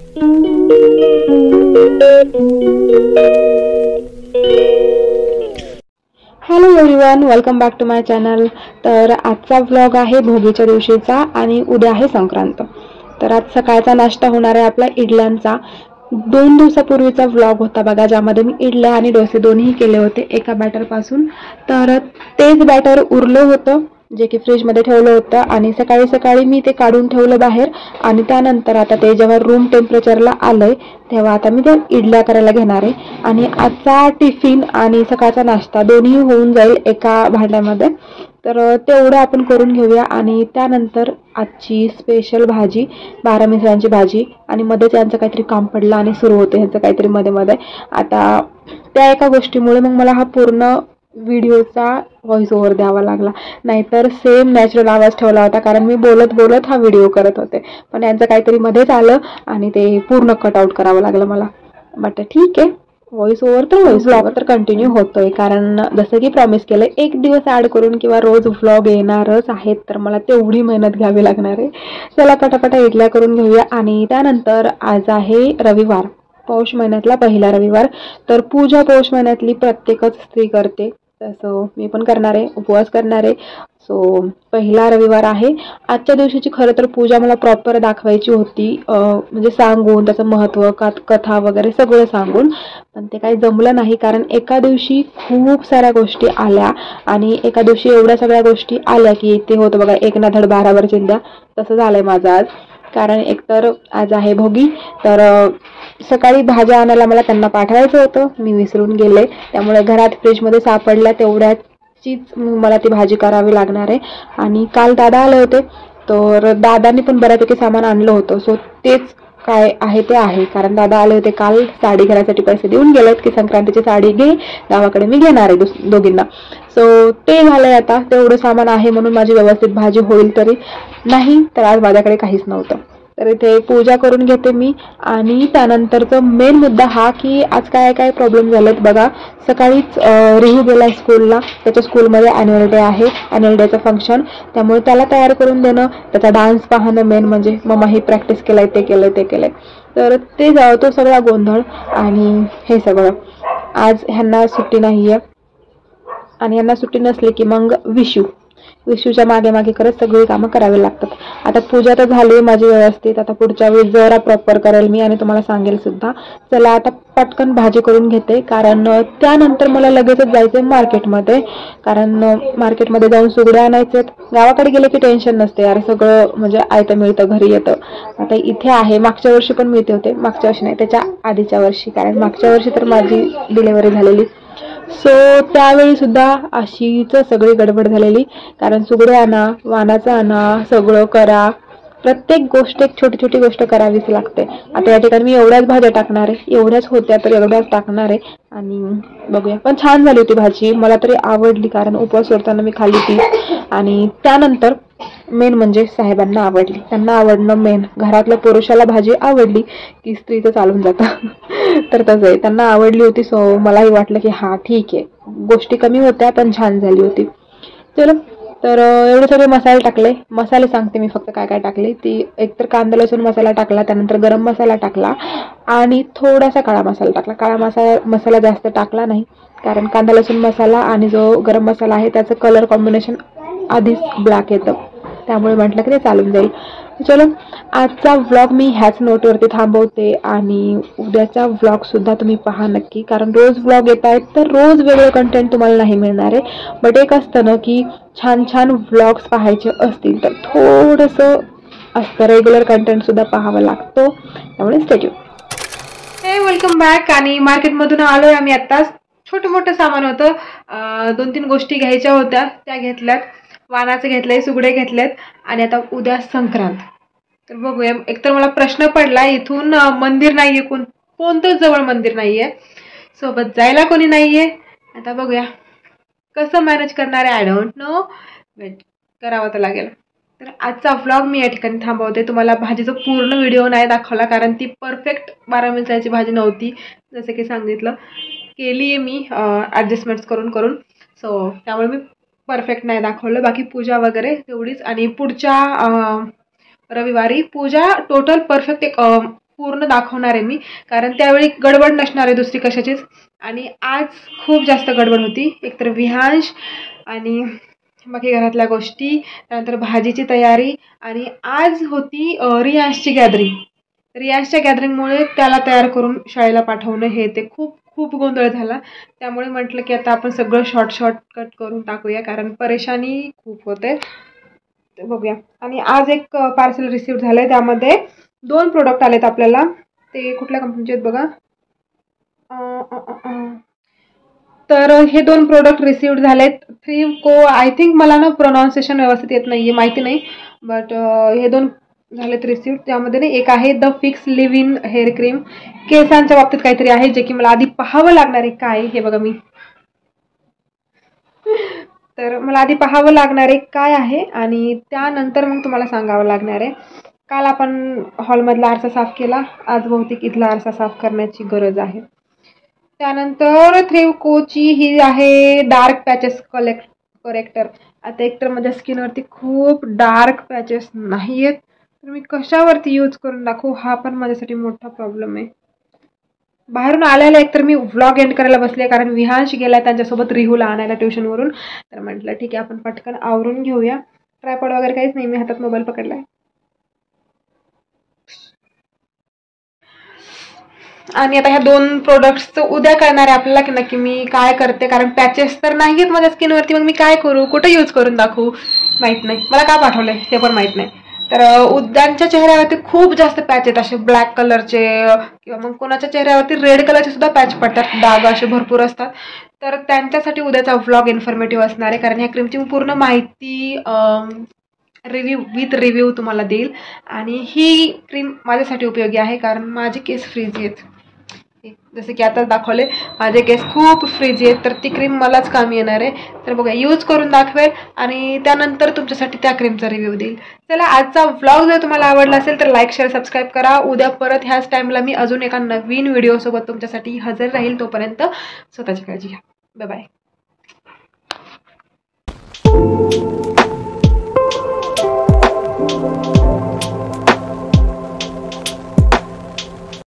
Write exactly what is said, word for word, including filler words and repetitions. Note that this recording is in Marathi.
Hello everyone, welcome back to my channel. तर आजचा व्लॉग आहे भोगीच्या दिवशीचा आणि उद्या आहे संक्रांत. तर आज सकाळचा नाश्ता होणार आहे आपला इडल्यांचा. दोन दिवसापूर्वीचा व्लॉग होता बघा, ज्यामध्ये मी इडल्या आणि डोसे दोन्ही केले होते एका बॅटरपासून. तर तेच बॅटर उरलं होतं जे की फ्रीजमध्ये ठेवलं होतं आणि सकाळी सकाळी मी ते काढून ठेवलं बाहेर. आणि त्यानंतर आता ते जेव्हा रूम टेम्परेचरला आलंय तेव्हा आता मी त्या इडल्या करायला घेणार आहे. आणि आजचा टिफिन आणि सकाळचा नाश्ता दोन्ही होऊन जाईल एका भांड्यामध्ये. तर तेवढं आपण करून घेऊया. आणि त्यानंतर आजची स्पेशल भाजी, बारा मिसळांची भाजी. आणि मध्येच यांचं काहीतरी काम पडलं आणि सुरू होतं ह्याचं काहीतरी मध्ये मध्ये. आता त्या एका गोष्टीमुळे मग मला हा पूर्ण व्हिडिओचा व्हॉइस ओव्हर द्यावा लागला, नाहीतर सेम नॅचरल आवाज ठेवला होता, कारण मी बोलत बोलत हा व्हिडिओ करत होते. पण यांचं काहीतरी मध्येच आलं आणि ते पूर्ण कट आउट करावं लागलं मला. बट ठीक आहे, व्हॉइस ओव्हर तर व्हॉइस ओव्हर तर कंटिन्यू होतोय, कारण जसं की प्रॉमिस केलं एक दिवस ॲड करून किंवा रोज व्लॉग येणारच आहेत, तर मला तेवढी मेहनत घ्यावी लागणार आहे. चला पटापटा इडल्या करून घेऊया. आणि त्यानंतर आज आहे रविवार, पौष महिन्यातला पहिला रविवार. तर पूजा पौष महिन्यातली प्रत्येकच स्त्री करते, तसं मी पण करणार आहे, उपवास करणार आहे. सो पहिला रविवार आहे. आजच्या दिवशीची खरं तर पूजा मला प्रॉपर दाखवायची होती, म्हणजे सांगून त्याचं महत्त्व, कथा वगैरे सगळं सांगून. पण ते काही जमलं नाही, कारण एका दिवशी खूप साऱ्या गोष्टी आल्या आणि एका दिवशी एवढ्या सगळ्या गोष्टी आल्या की ते होतं बघा एक ना धड भाराभर चिंध्या. तसं झालंय माझं आज. कारण एकतर आज आहे भोगी, तर सकाळी भाज्या आणायला मला त्यांना पाठवायचं होतं, मी विसरून गेले. त्यामुळे घरात फ्रीजमध्ये सापडल्या तेवढ्याचीच मला ती भाजी करावी लागणार आहे. आणि काल दादा आले होते, तर दादांनी पण बऱ्यापैकी सामान आणलं होतं. सो तेच काय आहे ते आहे, कारण दादा आले होते काल साडी घेण्यासाठी, पैसे देऊन गेलेत की संक्रांतीची साडी घे, गावाकडे मी घेणार आहे दोघींना. सो ते झालंय. आता तेवढं सामान आहे म्हणून माझी व्यवस्थित भाजी होईल, तरी नाही तर आज माझ्याकडे काहीच नव्हतं. तर इथे पूजा करून घेते मी. आणि त्यानंतरचा मेन मुद्दा हा की आज काय काय प्रॉब्लेम झालेत बघा. सकाळीच रिहू गेला स्कूलला, त्याच्या स्कूलमध्ये ॲन्युअल डे आहे, ॲन्युअल डेचं फंक्शन. त्यामुळे त्याला तयार करून देणं, त्याचा डान्स पाहणं, मेन म्हणजे मम्मा ही प्रॅक्टिस केलंय, ते केलंय ते केलंय तर ते तो सगळा गोंधळ. आणि हे सगळं आज ह्यांना सुट्टी नाही आहे, आणि यांना सुट्टी नसली की मग विशू विशूच्या मागे मागे करत सगळी कामं करावी लागतात. आता पूजा तर झाली माझी व्यवस्थित, आता पुढच्या वेळी जरा प्रॉपर करेल मी आणि तुम्हाला सांगेल सुद्धा. चला आता पटकन भाजी करून घेते, कारण त्यानंतर मला लगेचच जायचं मार्केटमध्ये, कारण मार्केटमध्ये जाऊन सुगड्या आणायचे. गावाकडे गेले की टेन्शन नसते यार, सगळं म्हणजे आयतं मिळतं, घरी येतं. आता इथे आहे, मागच्या वर्षी पण मिळते होते, मागच्या वर्षी नाही त्याच्या आधीच्या वर्षी, कारण मागच्या वर्षी तर माझी डिलेव्हरी झालेली. सो त्यावेळी सुद्धा अशीच सगळी गडबड झालेली, कारण सुगडे आणा, वाणाचं आणा, सगळं करा, प्रत्येक गोष्ट एक छोटी छोटी गोष्ट करावीच लागते. आता या ठिकाणी मी एवढ्याच भाज्या टाकणार आहे, एवढ्याच होत्या तर एवढ्याच टाकणार आहे. आणि बघूया, पण छान झाली होती भाजी, मला तरी आवडली, कारण उपवास सोडताना मी खाल्ली ती. आणि त्यानंतर मेन म्हणजे साहेबांना आवडली, त्यांना आवडणं मेन. घरातल्या पुरुषाला भाजी आवडली की स्त्रीचं चालून जातं तर तसं आहे, त्यांना आवडली होती. सो मलाही वाटलं की हां ठीक आहे, गोष्टी कमी होत्या पण छान झाली होती. चलो, तर एवढे सगळे मसाले टाकले. मसाले सांगते मी फक्त काय काय टाकले. ती एकतर कांदा लसूण मसाला टाकला, त्यानंतर गरम मसाला टाकला आणि थोडासा काळा मसाला टाकला. काळा मसाला मसाला जास्त टाकला नाही, कारण कांदा लसूण मसाला आणि जो गरम मसाला आहे त्याचं कलर कॉम्बिनेशन आधीच ब्लॅक येतं, त्यामुळे म्हटलं की ते चालून जाईल. चलो, आजचा व्लॉग मी ह्याच नोटवरती थांबवते आणि उद्याचा व्लॉग सुद्धा तुम्ही पहा नक्की, कारण रोज व्लॉग येत आहेत तर रोज वेगळं कंटेंट तुम्हाला नाही मिळणार आहे. बट एक असतं ना की छान छान व्लॉग्स पाहायचे असतील तर थोडंसं असतं, रेग्युलर कंटेंट सुद्धा पाहावं लागतो, त्यामुळे स्टे ट्यून. हे वेलकम बॅक. आणि मार्केटमधून आलोय आम्ही आत्ताच. छोटं मोठं सामान होतं, दोन तीन गोष्टी घ्यायच्या होत्या, त्या घेतल्यात. वाणाचे घेतले, सुगडे घेतलेत. आणि आता उद्या संक्रांत, तर बघूया. एकतर मला प्रश्न पडला, इथून मंदिर नाहीये, कोण कोणतंच जवळ मंदिर नाहीये, सोबत जायला कोणी नाहीये. आता बघूया कसं मॅनेज करणार आहे, आय डोंट नो, वेट करावं तर लागेल. तर आजचा व्लॉग मी या ठिकाणी थांबवते. तुम्हाला भाजीचा पूर्ण व्हिडिओ नाही दाखवला, कारण ती परफेक्ट बारा मिरच्याची भाजी नव्हती, जसं की सांगितलं. केली आहे मी ॲडजस्टमेंट्स करून करून, सो त्यामुळे मी परफेक्ट नाही दाखवलं. बाकी पूजा वगैरे तेवढीच. आणि पुढच्या रविवारी पूजा टोटल परफेक्ट एक पूर्ण दाखवणार आहे मी, कारण त्यावेळी गडबड नसणार आहे दुसरी कशाचीच. आणि आज खूप जास्त गडबड होती, एकतर विहांश आणि बाकी घरातल्या गोष्टी, त्यानंतर भाजीची तयारी, आणि आज होती रियांशची गॅदरिंग. रियांशच्या गॅदरिंगमुळे त्याला तयार करून शाळेला पाठवणं हे ते खूप खूप गोंधळ झाला. त्यामुळे म्हटलं की आता आपण सगळं शॉर्ट शॉर्टकट करून टाकूया, कारण परेशानी खूप होते. बघूया. आणि आज एक पार्सल रिसिव्ह झालं आहे, त्यामध्ये दोन प्रोडक्ट आलेत आपल्याला. ते कुठल्या कंपनीचे आहेत बघा. तर हे दोन प्रोडक्ट रिसिव्ह झालेत. थ्री को आय थिंक, मला ना प्रोनाऊन्सिएशन व्यवस्थित येत नाही आहे, माहिती नाही, बट हे दोन झालेत रिसिव्ह. त्यामध्ये ना एक आहे the fix leave in hair cream, केसांच्या बाबतीत काहीतरी आहे, जे की मला आधी पाहावं लागणार आहे काय हे बघा मी. तर मला आधी पाहावं लागणार आहे काय आहे, आणि त्यानंतर मग तुम्हाला सांगावं लागणार आहे. काल आपण हॉलमधला आरसा साफ केला, आज बहुतेक इथला आरसा साफ करण्याची गरज आहे. त्यानंतर थ्रीकोची ही आहे डार्क पॅचेस कलेक्ट करेक्टर. आता एकतर माझ्या स्किनवरती खूप डार्क पॅचेस नाही आहेत, तर मी कशावरती यूज करून दाखवू, हा पण माझ्यासाठी मोठा प्रॉब्लेम आहे. बाहेरून आल्याला एकतर मी व्लॉग एंड करायला बसले, कारण विहांश गेला त्यांच्यासोबत रिहूला आणायला ट्युशनवरून. तर म्हटलं ठीक आहे, आपण पटकन आवरून घेऊया. ट्रायपॉड वगैरे काहीच नाही, मी हातात मोबाईल पकडला आहे. आणि आता ह्या दोन प्रोडक्ट्सचं उद्या कळणार आहे आपल्याला की नक्की मी काय करते, कारण पॅचेस तर नाही आहेत माझ्या स्किनवरती. मग मी काय करू, कुठं यूज करून दाखवू माहीत नाही, मला का पाठवलं आहे ते पण माहीत नाही. तर उद्यांच्या चेहऱ्यावरती खूप जास्त पॅच आहेत, असे ब्लॅक कलरचे, किंवा मग कोणाच्या चेहऱ्यावरती रेड कलरचे सुद्धा पॅच पडतात, डाग असे भरपूर असतात. तर त्यांच्यासाठी उद्याचा व्लॉग इन्फॉर्मेटिव्ह असणार आहे, कारण ह्या क्रीमची पूर्ण माहिती रिव्ह्यू विथ रिव्ह्यू तुम्हाला देईल. आणि ही क्रीम माझ्यासाठी उपयोगी आहे, कारण माझे केस फ्रीजी आहेत, जसे की आताच दाखवले माझे केस खूप फ्रीजी आहेत, तर ती क्रीम मलाच कामी येणार आहे. तर बघा, यूज करून दाखवेल आणि त्यानंतर तुमच्यासाठी त्या क्रीमचा रिव्ह्यू देईल. चला, आजचा व्लॉग जर तुम्हाला आवडला असेल तर लाईक शेअर सबस्क्राईब करा. उद्या परत ह्याच टाईमला मी अजून एका नवीन व्हिडिओसोबत तुमच्यासाठी हजर राहील. तोपर्यंत स्वतःची काळजी घ्या. Bye bye.